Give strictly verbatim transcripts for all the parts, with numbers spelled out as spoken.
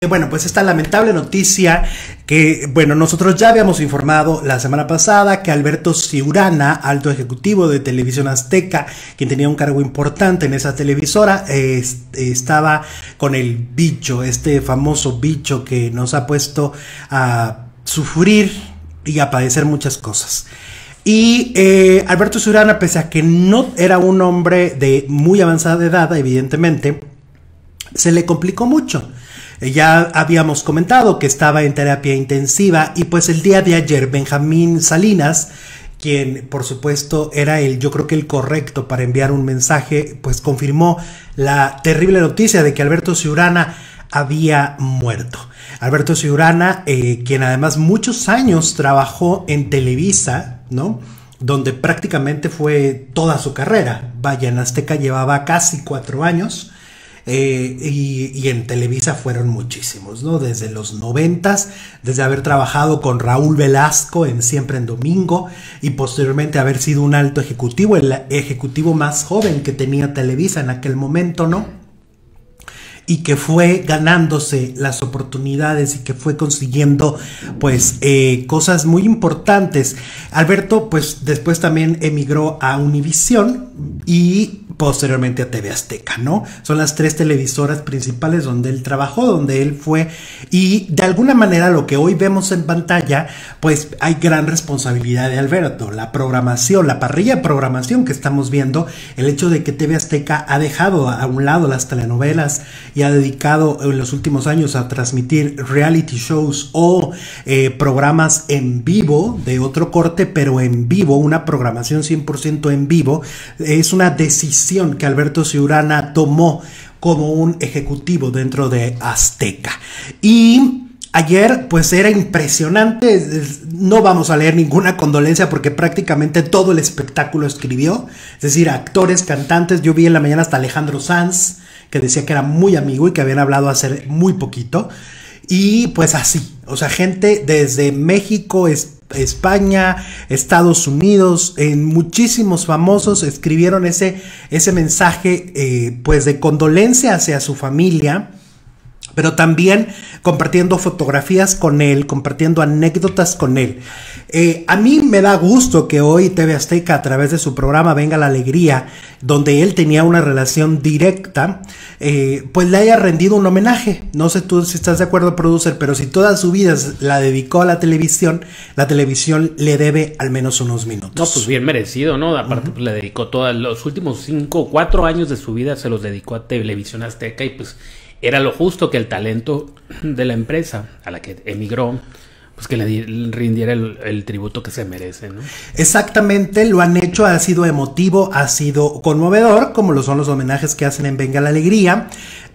Bueno, pues esta lamentable noticia que, bueno, nosotros ya habíamos informado la semana pasada que Alberto Ciurana, alto ejecutivo de Televisión Azteca, quien tenía un cargo importante en esa televisora, eh, estaba con el bicho, este famoso bicho que nos ha puesto a sufrir y a padecer muchas cosas. Y eh, Alberto Ciurana, pese a que no era un hombre de muy avanzada edad, evidentemente, se le complicó mucho. Ya habíamos comentado que estaba en terapia intensiva y pues el día de ayer Benjamín Salinas, quien por supuesto era el, yo creo que el correcto para enviar un mensaje, pues confirmó la terrible noticia de que Alberto Ciurana había muerto. Alberto Ciurana, eh, quien además muchos años trabajó en Televisa, ¿no? Donde prácticamente fue toda su carrera. Vaya, en Azteca llevaba casi cuatro años. Eh, y, y en Televisa fueron muchísimos, ¿no? Desde los noventas, desde haber trabajado con Raúl Velasco en Siempre en Domingo y posteriormente haber sido un alto ejecutivo, el ejecutivo más joven que tenía Televisa en aquel momento, ¿no? Y que fue ganándose las oportunidades y que fue consiguiendo pues eh, cosas muy importantes. Alberto pues después también emigró a Univisión y posteriormente a T V Azteca, ¿no? Son las tres televisoras principales donde él trabajó, donde él fue, y de alguna manera lo que hoy vemos en pantalla, pues hay gran responsabilidad de Alberto, la programación, la parrilla de programación que estamos viendo, el hecho de que T V Azteca ha dejado a un lado las telenovelas y ha dedicado en los últimos años a transmitir reality shows o eh, programas en vivo de otro corte, pero en vivo, una programación cien por ciento en vivo, es una decisión que Alberto Ciurana tomó como un ejecutivo dentro de Azteca. Y ayer pues era impresionante, no vamos a leer ninguna condolencia porque prácticamente todo el espectáculo escribió, es decir, actores, cantantes. Yo vi en la mañana hasta Alejandro Sanz, que decía que era muy amigo y que habían hablado hace muy poquito. Y pues así, o sea, gente desde México, España, Estados Unidos, en muchísimos famosos escribieron ese, ese mensaje eh, pues de condolencia hacia su familia, pero también compartiendo fotografías con él, compartiendo anécdotas con él. Eh, a mí me da gusto que hoy T V Azteca, a través de su programa Venga la Alegría, donde él tenía una relación directa, eh, pues le haya rendido un homenaje. No sé tú si estás de acuerdo, producer, pero si toda su vida la dedicó a la televisión, la televisión le debe al menos unos minutos. No, pues bien merecido, ¿no? Aparte, uh-huh. pues le dedicó todos los últimos cinco o cuatro años de su vida, se los dedicó a Televisión Azteca y pues era lo justo que el talento de la empresa a la que emigró, pues que le rindiera el, el tributo que se merece, ¿no? Exactamente, lo han hecho, ha sido emotivo, ha sido conmovedor, como lo son los homenajes que hacen en Venga la Alegría.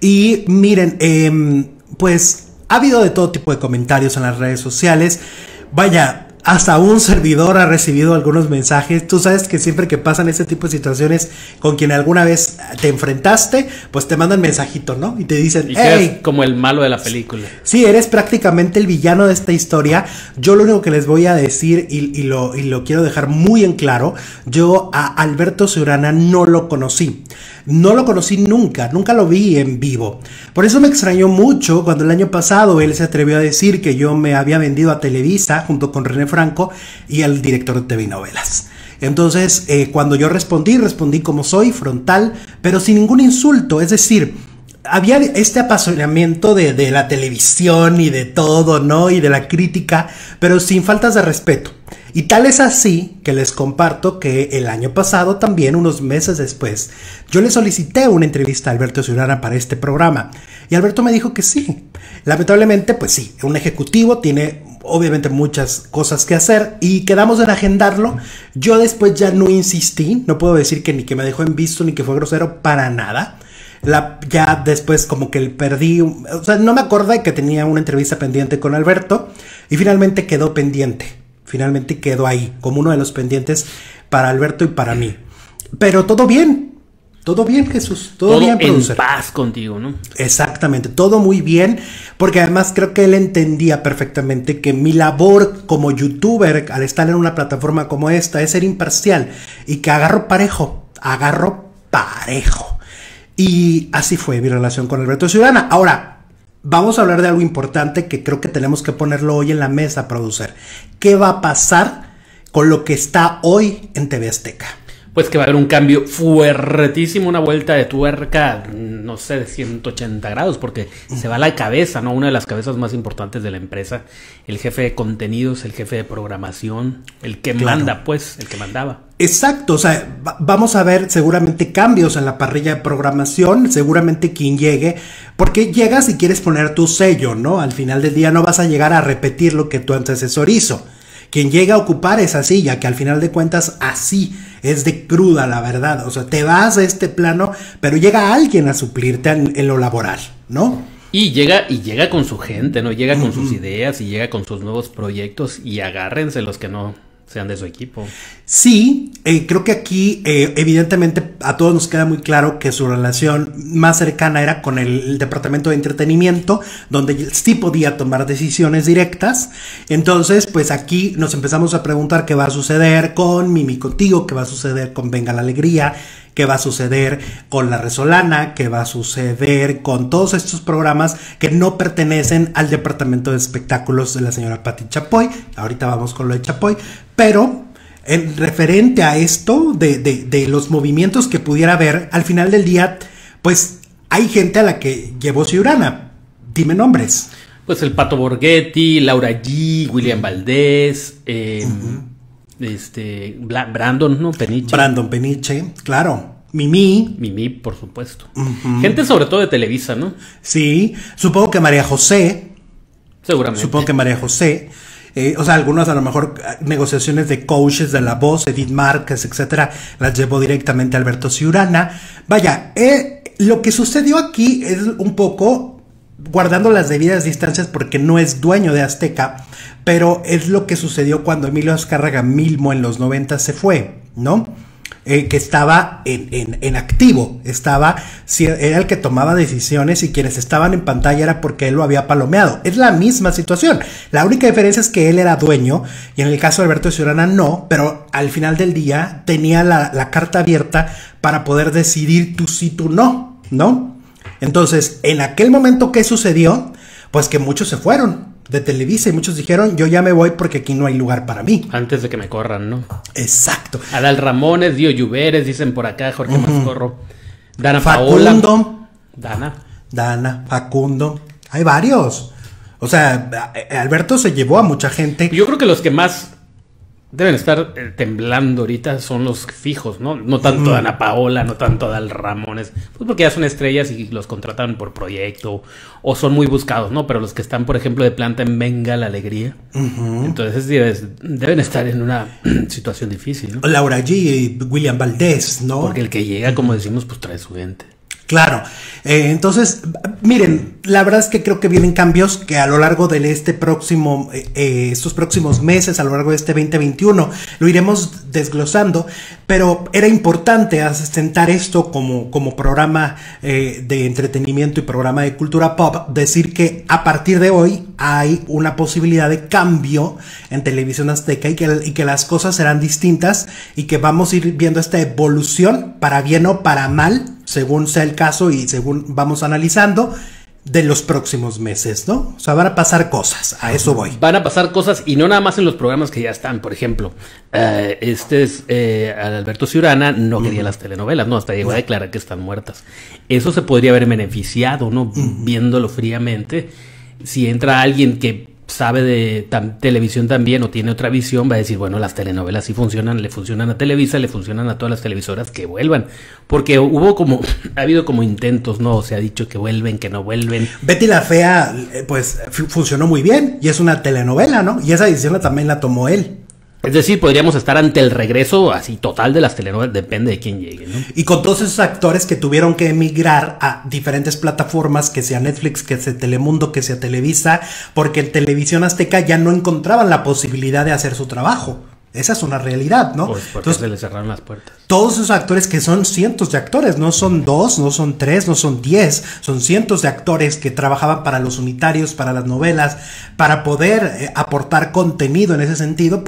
Y miren, eh, pues ha habido de todo tipo de comentarios en las redes sociales. Vaya, hasta un servidor ha recibido algunos mensajes. Tú sabes que siempre que pasan ese tipo de situaciones con quien alguna vez te enfrentaste, pues te mandan mensajito, ¿no? Y te dicen, y hey, como el malo de la película. Sí, eres prácticamente el villano de esta historia. Yo lo único que les voy a decir, y, y, lo, y lo quiero dejar muy en claro, yo a Alberto Ciurana no lo conocí. No lo conocí nunca, nunca lo vi en vivo. Por eso me extrañó mucho cuando el año pasado él se atrevió a decir que yo me había vendido a Televisa junto con René Franco y al director de T V Novelas. Entonces, eh, cuando yo respondí, respondí como soy, frontal, pero sin ningún insulto. Es decir, había este apasionamiento de, de la televisión y de todo, ¿no? Y de la crítica, pero sin faltas de respeto. Y tal es así que les comparto que el año pasado, también unos meses después, yo le solicité una entrevista a Alberto Ciurana para este programa. Y Alberto me dijo que sí. Lamentablemente, pues sí, un ejecutivo tiene obviamente muchas cosas que hacer y quedamos en agendarlo. Yo después ya no insistí, no puedo decir que ni que me dejó en visto ni que fue grosero, para nada. La, ya después como que perdí, o sea, no me acordé que tenía una entrevista pendiente con Alberto y finalmente quedó pendiente. Finalmente quedó ahí, como uno de los pendientes para Alberto y para mí. Pero todo bien, todo bien, Jesús, todo, todo bien, producer. En paz contigo, ¿no? Exactamente, todo muy bien, porque además creo que él entendía perfectamente que mi labor como youtuber, al estar en una plataforma como esta, es ser imparcial y que agarro parejo, agarro parejo. Y así fue mi relación con Alberto Ciurana. Ahora, vamos a hablar de algo importante que creo que tenemos que ponerlo hoy en la mesa, producer. ¿Qué va a pasar con lo que está hoy en T V Azteca? Pues que va a haber un cambio fuertísimo, una vuelta de tuerca, no sé, de ciento ochenta grados, porque se va la cabeza, ¿no? Una de las cabezas más importantes de la empresa, el jefe de contenidos, el jefe de programación, el que claro. manda, pues, el que mandaba. Exacto, o sea, va vamos a ver seguramente cambios en la parrilla de programación, seguramente quien llegue, porque llegas y quieres poner tu sello, ¿no? Al final del día no vas a llegar a repetir lo que tu antecesor hizo. Quien llega a ocupar esa silla, que al final de cuentas así es de cruda la verdad, o sea, te vas a este plano, pero llega alguien a suplirte en, en lo laboral, ¿no? Y llega, y llega con su gente, ¿no? Llega con uh-huh. sus ideas y llega con sus nuevos proyectos y agárrense los que no sean de su equipo. Sí, eh, creo que aquí eh, evidentemente a todos nos queda muy claro que su relación más cercana era con el, el departamento de entretenimiento, donde sí podía tomar decisiones directas. Entonces, pues aquí nos empezamos a preguntar qué va a suceder con Mimi Contigo, qué va a suceder con Venga la Alegría, qué va a suceder con La Resolana, qué va a suceder con todos estos programas que no pertenecen al departamento de espectáculos de la señora Pati Chapoy. Ahorita vamos con lo de Chapoy, pero en referente a esto de, de, de los movimientos que pudiera haber, al final del día, pues hay gente a la que llevó Ciurana. Dime nombres. Pues el Pato Borghetti, Laura G, William Valdés, eh, uh-huh. este Brandon, ¿no? Peniche. Brandon Peniche, claro. Mimi. Mimi, por supuesto. Uh-huh. Gente sobre todo de Televisa, ¿no? Sí, supongo que María José. Seguramente. Supongo que María José. Eh, o sea, algunas a lo mejor negociaciones de coaches de La Voz, Edith Márquez, etcétera, las llevó directamente Alberto Ciurana. Vaya, eh, lo que sucedió aquí es un poco guardando las debidas distancias porque no es dueño de Azteca, pero es lo que sucedió cuando Emilio Azcárraga Milmo en los noventa se fue, ¿no? Eh, que estaba en, en, en activo, estaba, era el que tomaba decisiones y quienes estaban en pantalla era porque él lo había palomeado. Es la misma situación, la única diferencia es que él era dueño y en el caso de Alberto Ciurana no, pero al final del día tenía la, la carta abierta para poder decidir tú sí, tú no, ¿no? Entonces, en aquel momento, ¿qué sucedió? Pues que muchos se fueron de Televisa y muchos dijeron, yo ya me voy porque aquí no hay lugar para mí. Antes de que me corran, ¿no? Exacto. Adal Ramones, Dio Lluveres, dicen por acá, Jorge uh-huh. Mascorro. Dana Facundo. Paola. Dana. Dana, Facundo. Hay varios. O sea, Alberto se llevó a mucha gente. Yo creo que los que más deben estar eh, temblando ahorita son los fijos, ¿no? No tanto mm. Dana Paola, no tanto Adal Ramones, pues porque ya son estrellas y los contratan por proyecto o son muy buscados, ¿no? Pero los que están, por ejemplo, de planta en Venga la Alegría, uh-huh. entonces deben, deben estar en una situación difícil, ¿no? Laura G y William Valdés, ¿no? Porque el que llega, como decimos, pues trae su gente. Claro, eh, entonces, miren, la verdad es que creo que vienen cambios que a lo largo de este próximo, eh, eh, estos próximos meses, a lo largo de este veinte veintiuno, lo iremos desglosando, pero era importante asentar esto como, como programa eh, de entretenimiento y programa de cultura pop, decir que a partir de hoy hay una posibilidad de cambio en Televisión Azteca y que, y que las cosas serán distintas y que vamos a ir viendo esta evolución para bien o para mal, según sea el caso y según vamos analizando, de los próximos meses, ¿no? O sea, van a pasar cosas, a eso voy. Van a pasar cosas y no nada más en los programas que ya están, por ejemplo, uh, este es eh, Alberto Ciurana no quería uh-huh. las telenovelas, no, hasta llegó uh-huh. a declarar que están muertas. Eso se podría haber beneficiado, ¿no? Uh-huh. Viéndolo fríamente, si entra alguien que sabe de tam, televisión también o tiene otra visión, va a decir, bueno, las telenovelas sí funcionan, le funcionan a Televisa, le funcionan a todas las televisoras, que vuelvan, porque hubo como, ha habido como intentos, ¿no? Se ha dicho que vuelven, que no vuelven. Betty la Fea, pues, funcionó muy bien, y es una telenovela, ¿no? Y esa decisión también la tomó él. Es decir, podríamos estar ante el regreso así total de las telenovelas, depende de quién llegue, ¿no? Y con todos esos actores que tuvieron que emigrar a diferentes plataformas, que sea Netflix, que sea Telemundo, que sea Televisa, porque en Televisión Azteca ya no encontraban la posibilidad de hacer su trabajo. Esa es una realidad, ¿no? Pues porque Entonces, se les cerraron las puertas. Todos esos actores que son cientos de actores, no son dos, no son tres, no son diez, son cientos de actores que trabajaban para los unitarios, para las novelas, para poder eh, aportar contenido en ese sentido, pues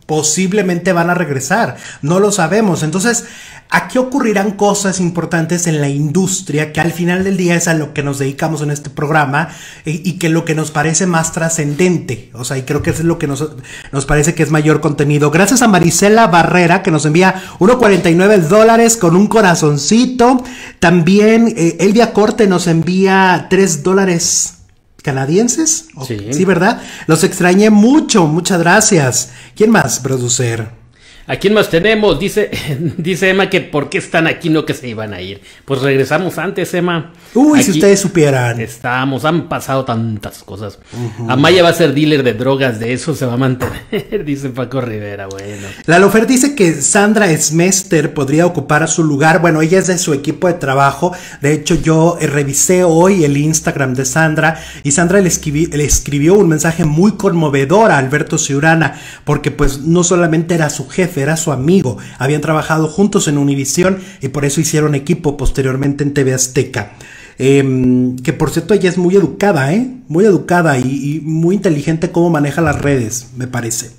posiblemente van a regresar, no lo sabemos. Entonces, aquí ocurrirán cosas importantes en la industria que al final del día es a lo que nos dedicamos en este programa y, y que lo que nos parece más trascendente, o sea, y creo que eso es lo que nos, nos parece que es mayor contenido. Gracias a Marisela Barrera, que nos envía uno con cuarenta y nueve dólares con un corazoncito. También eh, Elvia Corte nos envía tres dólares canadienses. Sí. Sí, ¿verdad? Los extrañé mucho, muchas gracias. ¿Quién más, producer? ¿A quién más tenemos? Dice, dice Emma que por qué están aquí, no que se iban a ir. Pues regresamos antes, Emma. Uy, aquí si ustedes supieran. Estamos, han pasado tantas cosas. Uh-huh. Amaya va a ser dealer de drogas, de eso se va a mantener, dice Paco Rivera. Bueno. Lalofer dice que Sandra Smester podría ocupar su lugar. Bueno, ella es de su equipo de trabajo. De hecho, yo eh, revisé hoy el Instagram de Sandra y Sandra le, escribí, le escribió un mensaje muy conmovedor a Alberto Ciurana, porque pues no solamente era su jefe, era su amigo, habían trabajado juntos en Univisión y por eso hicieron equipo posteriormente en T V Azteca. Eh, que por cierto ella es muy educada, ¿eh? Muy educada y, y muy inteligente cómo maneja las redes, me parece.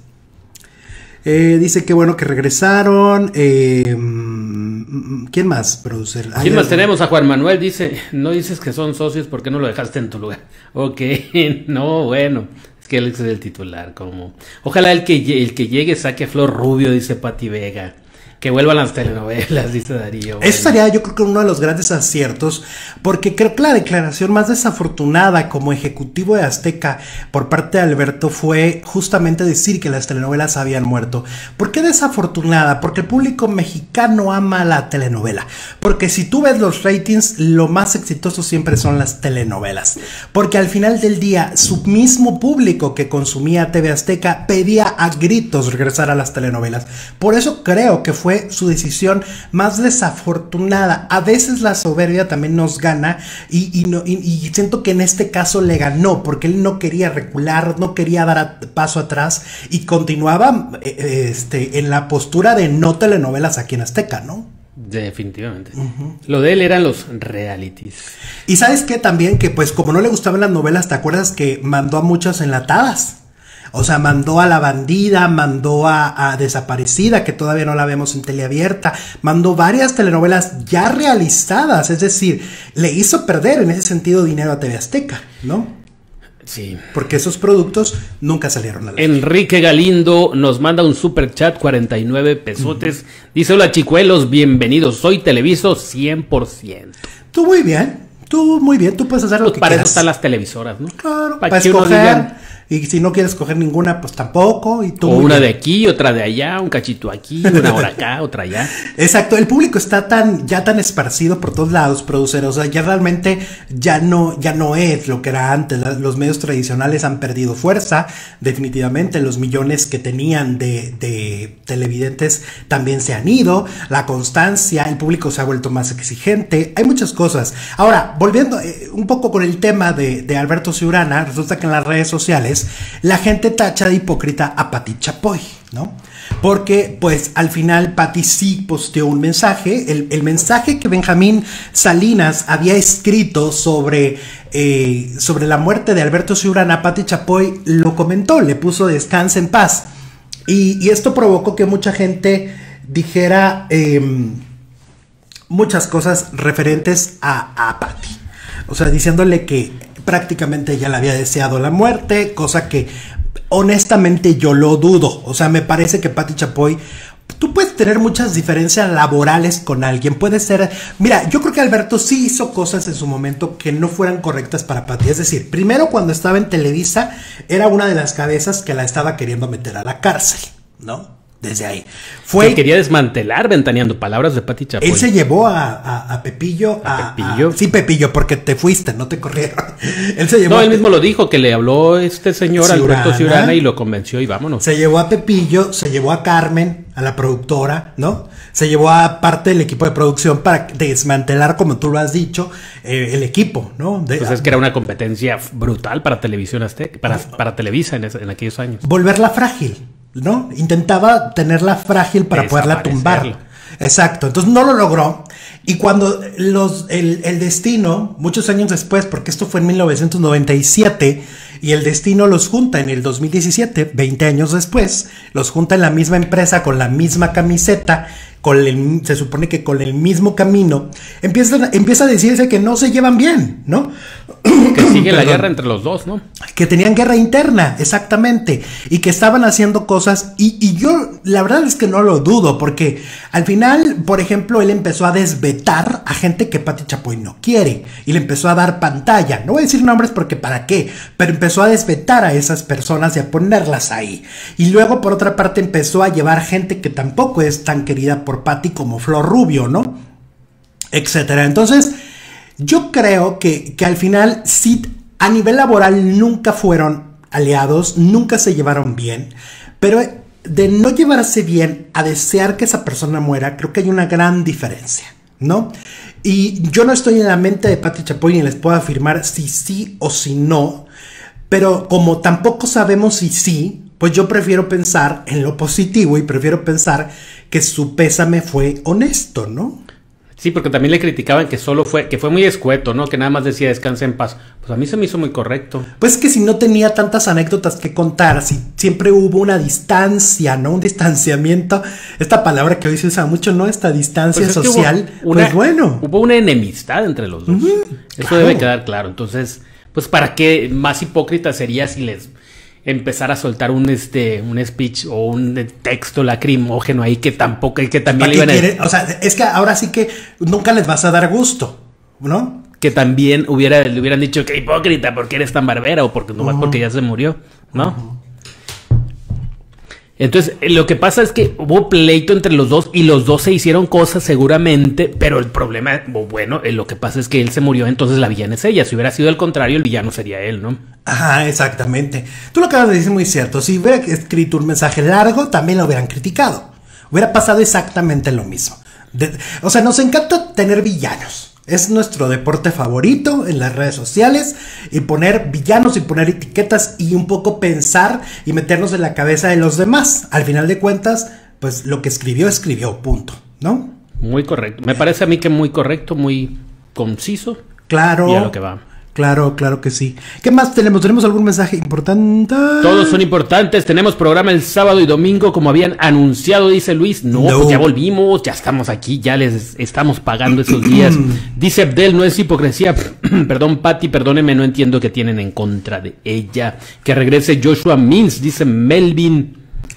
Eh, dice que bueno que regresaron. Eh, ¿Quién más, producer? ¿Quién más tenemos? A Juan Manuel dice, no dices que son socios, ¿por qué no lo dejaste en tu lugar? Ok, no, bueno. Que él es el titular, como ojalá el que, el que llegue saque Flor Rubio, dice Pati Vega, que vuelvan las telenovelas, dice Darío. Bueno. Eso sería yo creo que uno de los grandes aciertos, porque creo que la declaración más desafortunada como ejecutivo de Azteca por parte de Alberto fue justamente decir que las telenovelas habían muerto. ¿Por qué desafortunada? Porque el público mexicano ama la telenovela, porque si tú ves los ratings, lo más exitoso siempre son las telenovelas, porque al final del día su mismo público que consumía T V Azteca pedía a gritos regresar a las telenovelas. Por eso creo que fue Fue su decisión más desafortunada. A veces la soberbia también nos gana y, y, no, y, y siento que en este caso le ganó porque él no quería recular, no quería dar a, paso atrás y continuaba eh, este, en la postura de no telenovelas aquí en Azteca, ¿no? Definitivamente. Uh-huh. Lo de él eran los realities. Y sabes qué también, que pues como no le gustaban las novelas, ¿te acuerdas que mandó a muchas enlatadas? O sea, mandó a La Bandida, mandó a, a Desaparecida, que todavía no la vemos en teleabierta, mandó varias telenovelas ya realizadas, es decir, le hizo perder en ese sentido dinero a T V Azteca, ¿no? Sí. Porque esos productos nunca salieron a la Enrique Galindo nos manda un super chat, cuarenta y nueve pesotes. Uh-huh. Dice, hola chicuelos, bienvenidos, soy Televiso cien por ciento. Tú muy bien, tú muy bien, tú puedes hacer lo pues que para quieras. Para eso están las televisoras, ¿no? Claro, para, para escoger. Y si no quieres coger ninguna, pues tampoco. Y tú o una bien. De aquí, otra de allá, un cachito aquí, una hora acá, otra allá. Exacto, el público está tan, ya tan esparcido por todos lados, producer. O sea, ya realmente ya no, ya no es lo que era antes. Los medios tradicionales han perdido fuerza, definitivamente. Los millones que tenían de, de televidentes también se han ido. La constancia, el público se ha vuelto más exigente. Hay muchas cosas. Ahora, volviendo eh, un poco con el tema de, de Alberto Ciurana, resulta que en las redes sociales la gente tacha de hipócrita a Pati Chapoy, ¿no? Porque pues al final Pati sí posteó un mensaje, el, el mensaje que Benjamín Salinas había escrito sobre, eh, sobre la muerte de Alberto Ciurana, Pati Chapoy lo comentó, le puso descanse en paz, y, y esto provocó que mucha gente dijera eh, muchas cosas referentes a, a Pati, o sea, diciéndole que prácticamente ya le había deseado la muerte, cosa que honestamente yo lo dudo. O sea, me parece que Pati Chapoy, tú puedes tener muchas diferencias laborales con alguien, puede ser, mira, yo creo que Alberto sí hizo cosas en su momento que no fueran correctas para Pati, es decir, primero cuando estaba en Televisa, era una de las cabezas que la estaba queriendo meter a la cárcel, ¿no? Desde ahí. Fue que quería desmantelar Ventaneando, palabras de Pati Chapoy. Él se llevó a, a, a Pepillo. ¿A, a Pepillo? A, sí, Pepillo, porque te fuiste, no te corrieron. Él se llevó no, a él mismo lo dijo, que le habló este señor Ciurana, Alberto Ciurana y lo convenció y vámonos. Se llevó a Pepillo, se llevó a Carmen, a la productora, ¿no? Se llevó a parte del equipo de producción para desmantelar, como tú lo has dicho, eh, el equipo, ¿no? De, pues es que era una competencia brutal para Televisión Azteca, para, para Televisa en, es, en aquellos años. Volverla frágil, ¿no? Intentaba tenerla frágil para poderla tumbar. Exacto, entonces no lo logró. Y cuando los, el, el destino, muchos años después, porque esto fue en mil novecientos noventa y siete, y el destino los junta en el dos mil diecisiete, veinte años después, los junta en la misma empresa con la misma camiseta, con el, se supone que con el mismo camino, empieza, empieza a decirse que no se llevan bien, ¿no? Que sigue la guerra entre los dos, ¿no? Que tenían guerra interna, exactamente, y que estaban haciendo cosas, y, y yo la verdad es que no lo dudo, porque al final, por ejemplo, él empezó a desvetar a gente que Pati Chapoy no quiere, y le empezó a dar pantalla, no voy a decir nombres porque para qué, pero empezó a desvetar a esas personas y a ponerlas ahí, y luego por otra parte empezó a llevar gente que tampoco es tan querida por Pati como Flor Rubio, ¿no? Etcétera. Entonces, yo creo que, que al final sí, a nivel laboral nunca fueron aliados, nunca se llevaron bien, pero de no llevarse bien a desear que esa persona muera, creo que hay una gran diferencia, ¿no? Y yo no estoy en la mente de Pati Chapoy ni les puedo afirmar si sí o si no, pero como tampoco sabemos si sí, pues yo prefiero pensar en lo positivo y prefiero pensar que su pésame fue honesto, ¿no? Sí, porque también le criticaban que solo fue, que fue muy escueto, ¿no? Que nada más decía descansa en paz. Pues a mí se me hizo muy correcto. Pues que si no tenía tantas anécdotas que contar, si siempre hubo una distancia, ¿no? Un distanciamiento. Esta palabra que hoy se usa mucho, ¿no? Esta distancia pues social. Una, pues bueno. Hubo una enemistad entre los dos. Uh-huh, Eso claro. debe quedar claro. Entonces, pues ¿para qué más hipócrita sería si les empezar a soltar un este un speech o un texto lacrimógeno ahí que tampoco que también le iban a quieren? O sea, es que ahora sí que nunca les vas a dar gusto, ¿no? Que también hubiera le hubieran dicho que hipócrita porque eres tan barbera o porque nomás uh-huh. porque ya se murió, ¿no? Uh-huh. Entonces, lo que pasa es que hubo pleito entre los dos y los dos se hicieron cosas seguramente, pero el problema, bueno, lo que pasa es que él se murió, entonces la villana es ella. Si hubiera sido al contrario, el villano sería él, ¿no? Ajá, exactamente. Tú lo acabas de decir muy cierto. Si hubiera escrito un mensaje largo, también lo hubieran criticado. Hubiera pasado exactamente lo mismo. De, o sea, nos encanta tener villanos. Es nuestro deporte favorito en las redes sociales y poner villanos y poner etiquetas y un poco pensar y meternos en la cabeza de los demás. Al final de cuentas, pues lo que escribió, escribió, punto, ¿no? Muy correcto. Me parece a mí que muy correcto, muy conciso. Claro. Y a lo que va. Claro, claro que sí. ¿Qué más tenemos? ¿Tenemos algún mensaje importante? Todos son importantes. Tenemos programa el sábado y domingo, como habían anunciado, dice Luis. No, no. Pues ya volvimos, ya estamos aquí, ya les estamos pagando esos días. Dice Abdel, no es hipocresía. Perdón, Pati, perdóneme, no entiendo qué tienen en contra de ella. Que regrese Joshua Mills, dice Melvin.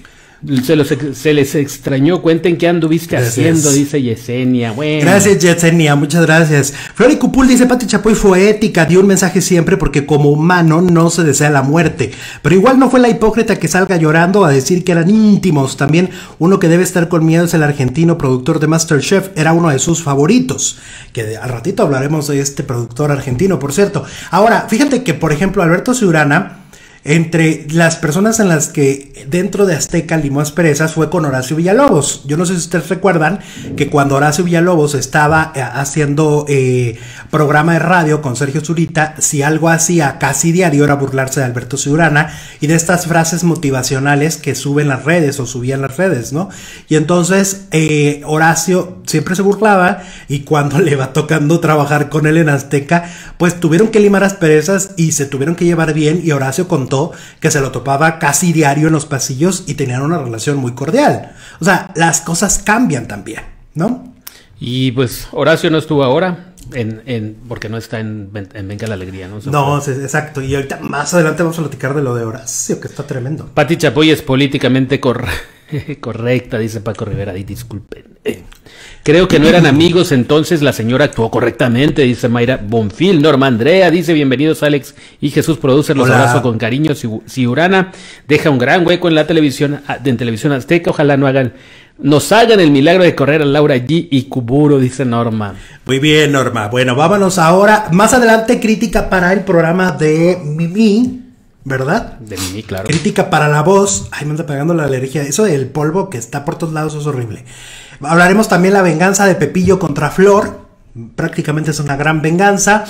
Se, los, se les extrañó, cuenten qué anduviste gracias. haciendo, dice Yesenia. Bueno. Gracias, Yesenia, muchas gracias. Flori Cupul dice, Pati Chapoy fue ética, dio un mensaje siempre porque como humano no se desea la muerte, pero igual no fue la hipócrita que salga llorando a decir que eran íntimos. También uno que debe estar con miedo es el argentino productor de MasterChef, era uno de sus favoritos, que al ratito hablaremos de este productor argentino, por cierto. Ahora, fíjate que, por ejemplo, Alberto Ciurana, entre las personas en las que dentro de Azteca limó asperezas fue con Horacio Villalobos. Yo no sé si ustedes recuerdan que cuando Horacio Villalobos estaba eh, haciendo eh, programa de radio con Sergio Zurita, si algo hacía casi diario era burlarse de Alberto Ciurana y de estas frases motivacionales que suben las redes o subían las redes, ¿no? Y entonces eh, Horacio siempre se burlaba y cuando le va tocando trabajar con él en Azteca, pues tuvieron que limar asperezas y se tuvieron que llevar bien y Horacio contó que se lo topaba casi diario en los pasillos y tenían una relación muy cordial. O sea, las cosas cambian también, ¿no? Y pues Horacio no estuvo ahora en, en porque no está en, en Venga la Alegría, ¿no? No, sí, exacto. Y ahorita más adelante vamos a platicar de lo de Horacio, que está tremendo. Pati Chapoy es políticamente cor correcta, dice Paco Rivera. Y disculpen. Eh. Creo que no eran amigos, entonces la señora actuó correctamente, dice Mayra Bonfil. Norma Andrea dice, bienvenidos Alex y Jesús Producer, los Hola. abrazo con cariño. Ciurana deja un gran hueco en la televisión, en televisión azteca, ojalá no hagan, nos hagan el milagro de correr a Laura G y Kuburo, dice Norma. Muy bien, Norma. Bueno, vámonos ahora, más adelante crítica para el programa de Mimi, ¿verdad? De Mimi, claro. Crítica para La Voz. Ay, me anda pegando la alergia. Eso del polvo que está por todos lados es horrible. Hablaremos también la venganza de Pepillo contra Flor. Prácticamente es una gran venganza.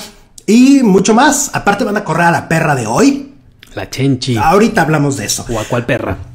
Y mucho más. Aparte van a correr a la perra de hoy. La Chenchi. Ahorita hablamos de eso. ¿O a cuál perra?